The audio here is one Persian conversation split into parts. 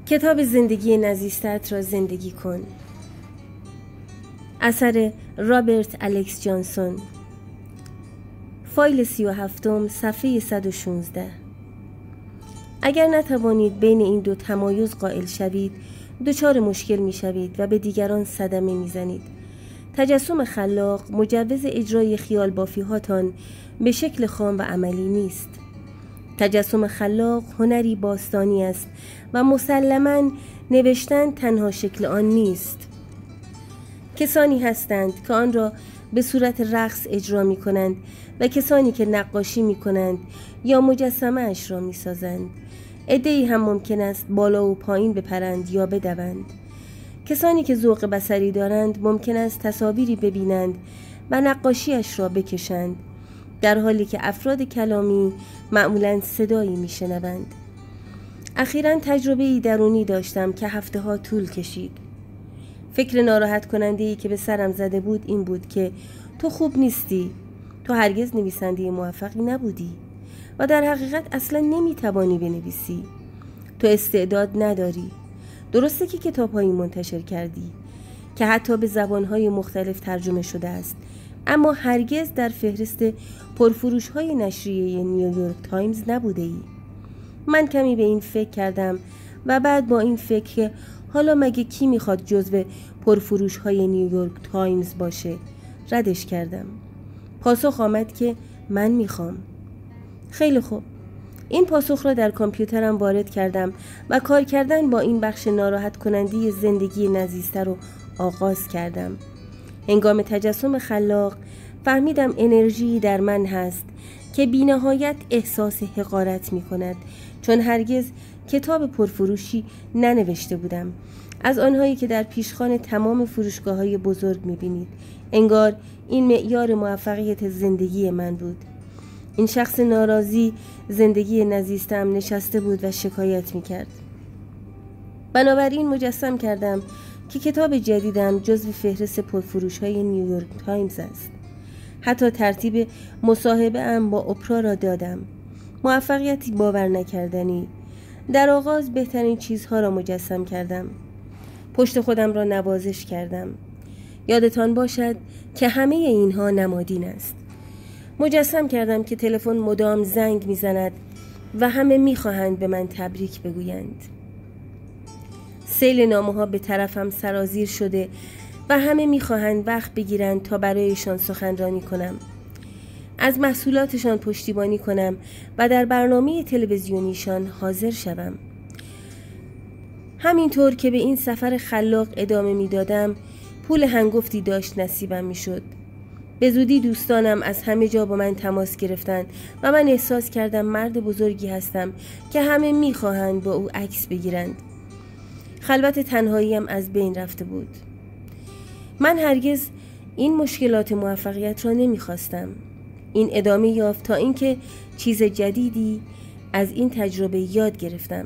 کتاب زندگی نزیستت را زندگی کن. اثر رابرت الکس جانسون. فایل 37 صفحه 116. اگر نتوانید بین این دو تمایز قائل شوید، دچار مشکل می شوید و به دیگران صدمه می زنید. تجسم خلاق مجوز اجرای خیال بافی هاتان به شکل خام و عملی نیست. تجسم خلاق هنری باستانی است و مسلماً نوشتن تنها شکل آن نیست. کسانی هستند که آن را به صورت رقص اجرا می کنند و کسانی که نقاشی می کنند یا مجسمه اش را می سازند. عده‌ای هم ممکن است بالا و پایین بپرند یا بدوند. کسانی که ذوق بصری دارند ممکن است تصاویری ببینند و نقاشیش را بکشند، در حالی که افراد کلامی معمولاً صدایی میشنوند. اخیراً تجربه‌ای درونی داشتم که هفته‌ها طول کشید. فکر ناراحت کننده‌ای که به سرم زده بود این بود که تو خوب نیستی، تو هرگز نویسنده موفقی نبودی و در حقیقت اصلاً نمیتوانی بنویسی. تو استعداد نداری. درسته که کتاب‌هایی منتشر کردی که حتی به زبان‌های مختلف ترجمه شده است، اما هرگز در فهرست پرفروش‌های نشریه نیویورک تایمز نبوده ای. من کمی به این فکر کردم و بعد با این فکر که حالا مگه کی میخواد جزو پرفروش‌های نیویورک تایمز باشه ردش کردم. پاسخ آمد که من میخوام. خیلی خوب. این پاسخ را در کامپیوترم وارد کردم و کار کردن با این بخش ناراحت کننده زندگی نزیسته رو آغاز کردم. هنگام تجسم خلاق فهمیدم انرژی در من هست که بی‌نهایت احساس حقارت می کند، چون هرگز کتاب پرفروشی ننوشته بودم، از آنهایی که در پیشخوان تمام فروشگاه‌های بزرگ می بینید. انگار این معیار موفقیت زندگی من بود. این شخص ناراضی زندگی نزیستم نشسته بود و شکایت می کرد. بنابراین مجسم کردم که کتاب جدیدم جزو فهرست پرفروش‌های نیویورک تایمز است. حتی ترتیب مصاحبه ام با اپرا را دادم. موفقیتی باور نکردنی. در آغاز بهترین چیزها را مجسم کردم. پشت خودم را نوازش کردم. یادتان باشد که همه اینها نمادین است. مجسم کردم که تلفن مدام زنگ میزند و همه میخواهند به من تبریک بگویند. سیل نامه‌ها به طرفم سرازیر شده و همه میخواهند وقت بگیرند تا برایشان سخنرانی کنم. از محصولاتشان پشتیبانی کنم و در برنامه تلویزیونیشان حاضر شوم. همینطور که به این سفر خلاق ادامه میدادم، پول هنگفتی داشت نصیبم میشد. به زودی دوستانم از همه جا با من تماس گرفتند و من احساس کردم مرد بزرگی هستم که همه میخواهند با او عکس بگیرند. خلوت تنهاییم از بین رفته بود. من هرگز این مشکلات موفقیت را نمیخواستم. این ادامه یافت تا اینکه چیز جدیدی از این تجربه یاد گرفتم.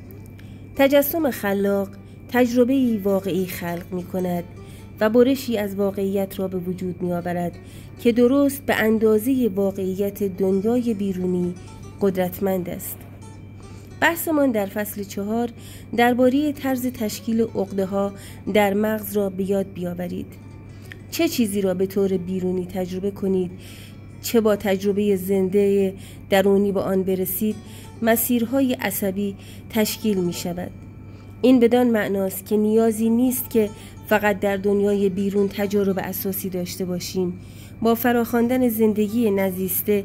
تجسم خلاق تجربه‌ای واقعی خلق می‌کند و برشی از واقعیت را به وجود می‌آورد که درست به اندازه واقعیت دنیای بیرونی قدرتمند است. بحثمان در فصل 4 درباره طرز تشکیل عقده‌ها در مغز را به یاد بیاورید. چه چیزی را به طور بیرونی تجربه کنید، چه با تجربه زنده درونی به آن برسید، مسیرهای عصبی تشکیل می شود. این بدان معناست که نیازی نیست که فقط در دنیای بیرون تجربه اساسی داشته باشیم. با فراخواندن زندگی نزیسته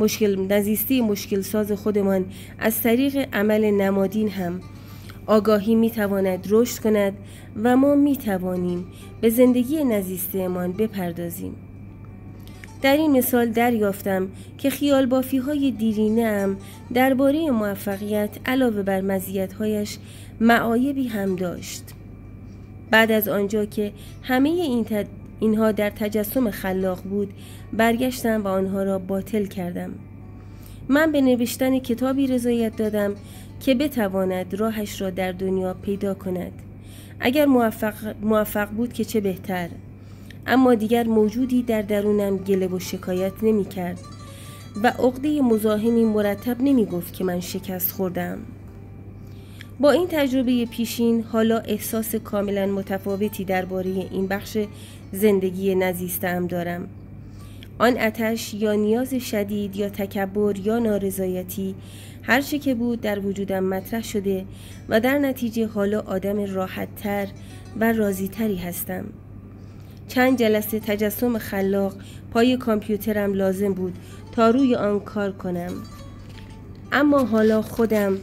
مشکل ساز خودمان از طریق عمل نمادین هم آگاهی می تواند رشد کند و ما می توانیم به زندگی نزیسته مان بپردازیم. در این مثال دریافتم که خیال بافی های دیرینه هم درباره موفقیت علاوه بر مزیت‌هایش معایبی هم داشت. بعد از آنجا که همه اینها در تجسم خلاق بود، برگشتم و آنها را باطل کردم. من به نوشتن کتابی رضایت دادم که بتواند راهش را در دنیا پیدا کند. اگر موفق بود که چه بهتر. اما دیگر موجودی در درونم گله و شکایت نمی کرد و عقده مزاحمی مرتب نمی گفت که من شکست خوردم. با این تجربه پیشین حالا احساس کاملا متفاوتی درباره این بخش زندگی نزیسته‌ام دارم. آن آتش یا نیاز شدید یا تکبر یا نارضایتی، هر چه که بود در وجودم مطرح شده و در نتیجه حالا آدم راحت‌تر و راضی‌تری هستم. چند جلسه تجسم خلاق پای کامپیوترم لازم بود تا روی آن کار کنم، اما حالا خودم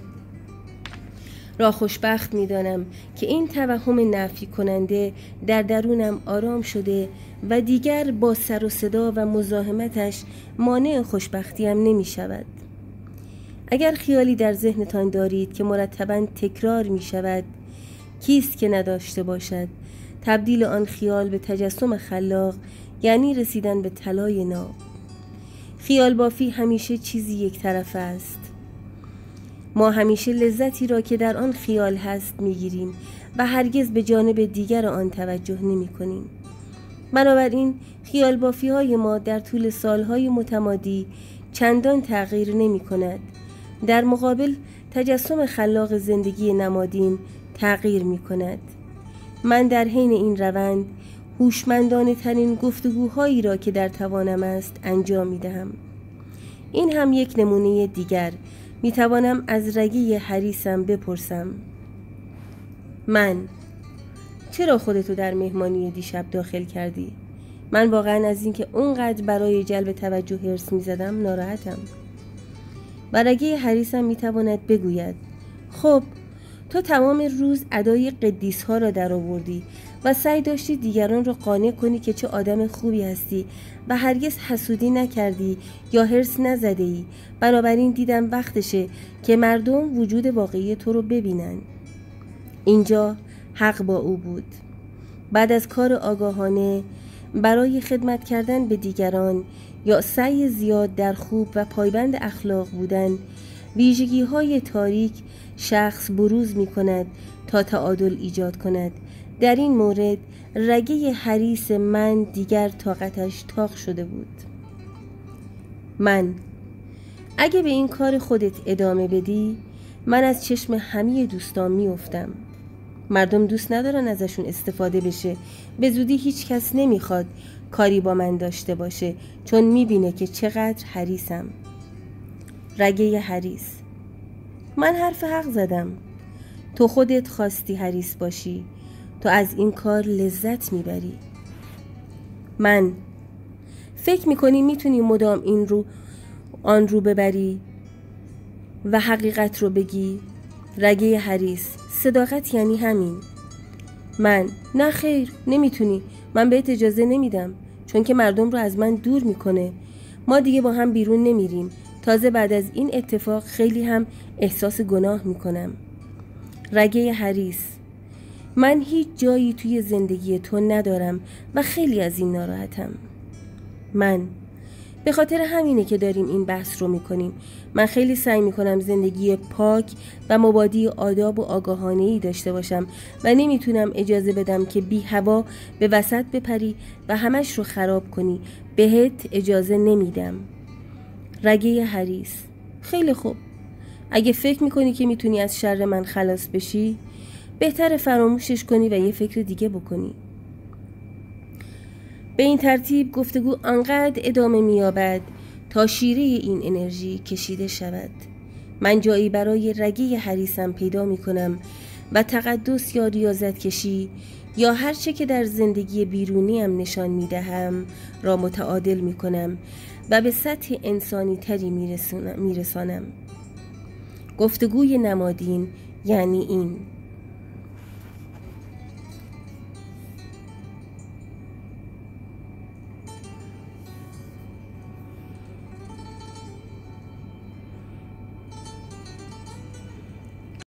را خوشبخت می دانم که این توهم نفی کننده در درونم آرام شده و دیگر با سر و صدا و مزاحمتش مانع خوشبختیم نمی شود. اگر خیالی در ذهنتان دارید که مرتباً تکرار می شود، کیست که نداشته باشد، تبدیل آن خیال به تجسم خلاق یعنی رسیدن به طلای ناب. خیال بافی همیشه چیزی یک طرفه است. ما همیشه لذتی را که در آن خیال هست میگیریم و هرگز به جانب دیگر آن توجه نمی کنیم. بنابراین خیال بافی های ما در طول سالهای متمادی چندان تغییر نمی کند. در مقابل تجسم خلاق زندگی نمادین تغییر می کند. من در حین این روند هوشمندانه ترین گفتگوهایی را که در توانم است انجام می دهم. این هم یک نمونه دیگر. می توانم از رگه حریصم بپرسم: من چرا خودتو در مهمانی دیشب داخل کردی؟ من واقعا از اینکه اونقدر برای جلب توجه حرص می زدم ناراحتم. و رگه حریصم می تواند بگوید: خب تو تمام روز ادای قدیس ها را در آوردی و سعی داشتی دیگران را قانع کنی که چه آدم خوبی هستی و هرگز حسودی نکردی یا حرص نزده ای. بنابراین دیدم وقتشه که مردم وجود واقعی تو رو ببینن. اینجا حق با او بود. بعد از کار آگاهانه برای خدمت کردن به دیگران یا سعی زیاد در خوب و پایبند اخلاق بودن، ویژگی های تاریک شخص بروز می کند تا تعادل ایجاد کند. در این مورد رگه حریص من دیگر طاقتش تاق شده بود. من اگه به این کار خودت ادامه بدی، من از چشم همه دوستان می افتم. مردم دوست ندارن ازشون استفاده بشه. به زودی هیچ کس نمیخواد کاری با من داشته باشه چون میبینه که چقدر حریصم. رگه حریص: من حرف حق زدم. تو خودت خواستی حریص باشی. تو از این کار لذت میبری. من فکر میکنی میتونی مدام این رو آن رو ببری و حقیقت رو بگی؟ رگه حریص: صداقت یعنی همین. من: نه خیر، نمیتونی. من بهت اجازه نمیدم چون که مردم رو از من دور میکنه. ما دیگه با هم بیرون نمیریم. تازه بعد از این اتفاق خیلی هم احساس گناه میکنم. رگه حریص: من هیچ جایی توی زندگی تو ندارم و خیلی از این ناراحتم. من: به خاطر همینه که داریم این بحث رو میکنیم. من خیلی سعی میکنم زندگی پاک و مبادی آداب و آگاهانه‌ای داشته باشم و نمیتونم اجازه بدم که بی هوا به وسط بپری و همش رو خراب کنی. بهت اجازه نمیدم. رگه حریص: خیلی خوب. اگه فکر میکنی که میتونی از شر من خلاص بشی، بهتره فراموشش کنی و یه فکر دیگه بکنی. به این ترتیب گفتگو آنقدر ادامه می‌یابد تا شیره این انرژی کشیده شود. من جایی برای رگه حریصم پیدا می‌کنم و تقدس یا ریاضت کشی یا هر چه که در زندگی بیرونیم نشان می‌دهم را متعادل می‌کنم و به سطح انسانی تری می‌رسانم. گفتگوی نمادین یعنی این.